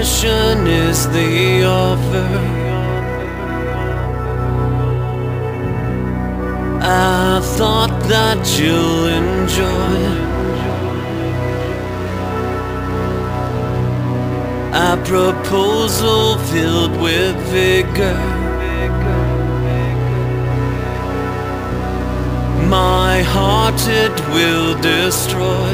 Admission is the offer. I thought that you'll enjoy a proposal filled with vigor. My heart it will destroy.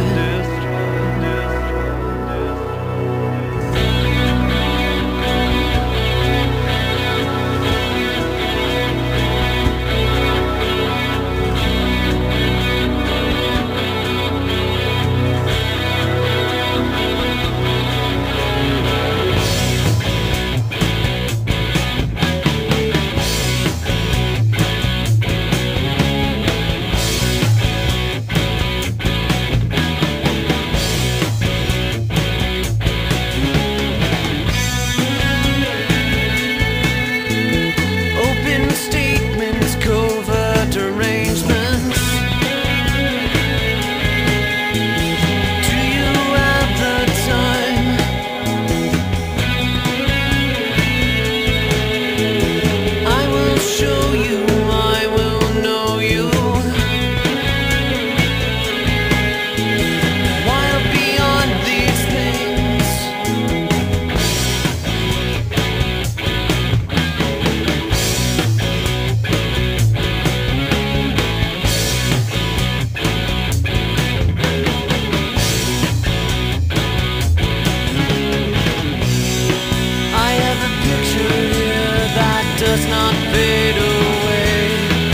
Does not fade away.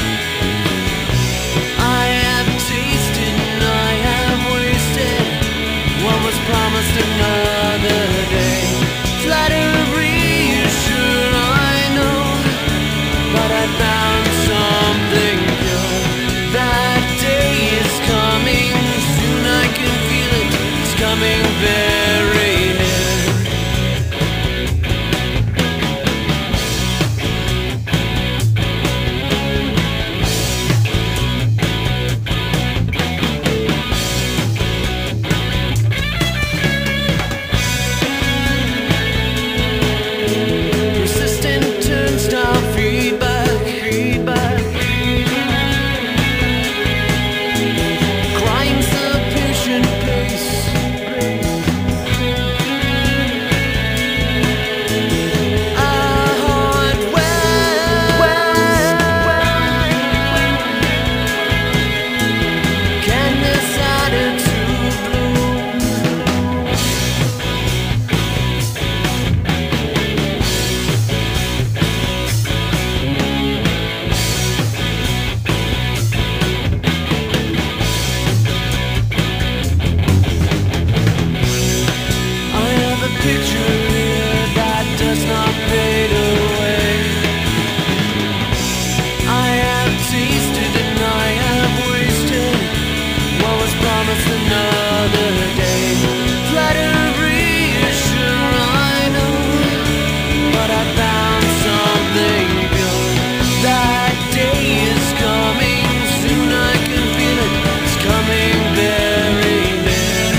I have tasted and I have wasted what was promised another day. Flattery, sure I know, but I found something pure. That day is coming, soon I can feel it, it's coming very near. Picture here that does not fade away. I have tasted and I have wasted what was promised another day. Flattery, sure I know, but I found something pure. That day is coming, soon I can feel it, it's coming very near.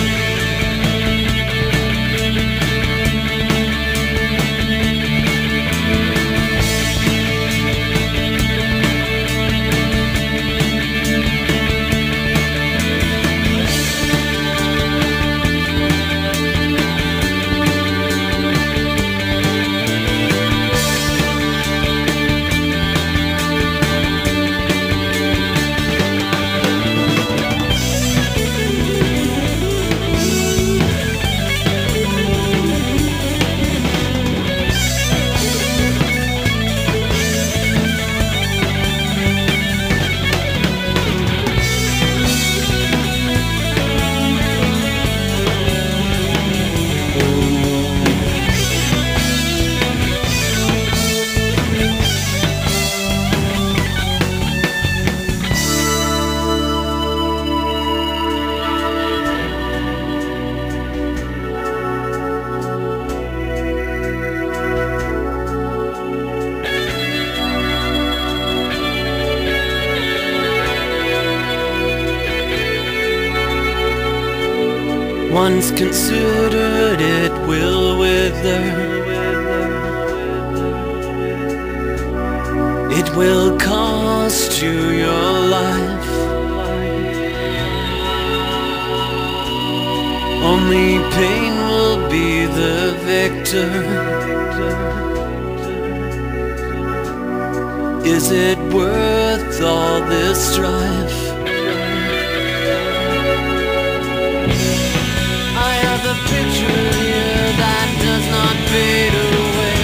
Once considered, it will withdraw. wither. It will cost you your life. Only pain will be the victor. Is it worth all this strife? I have a picture here that does not fade away.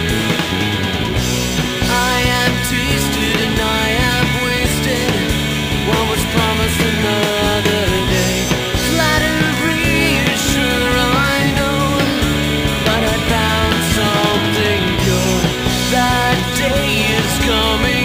I have tasted and I have wasted what was promised another day. Flattery is sure I know, but I found something pure. That day is coming.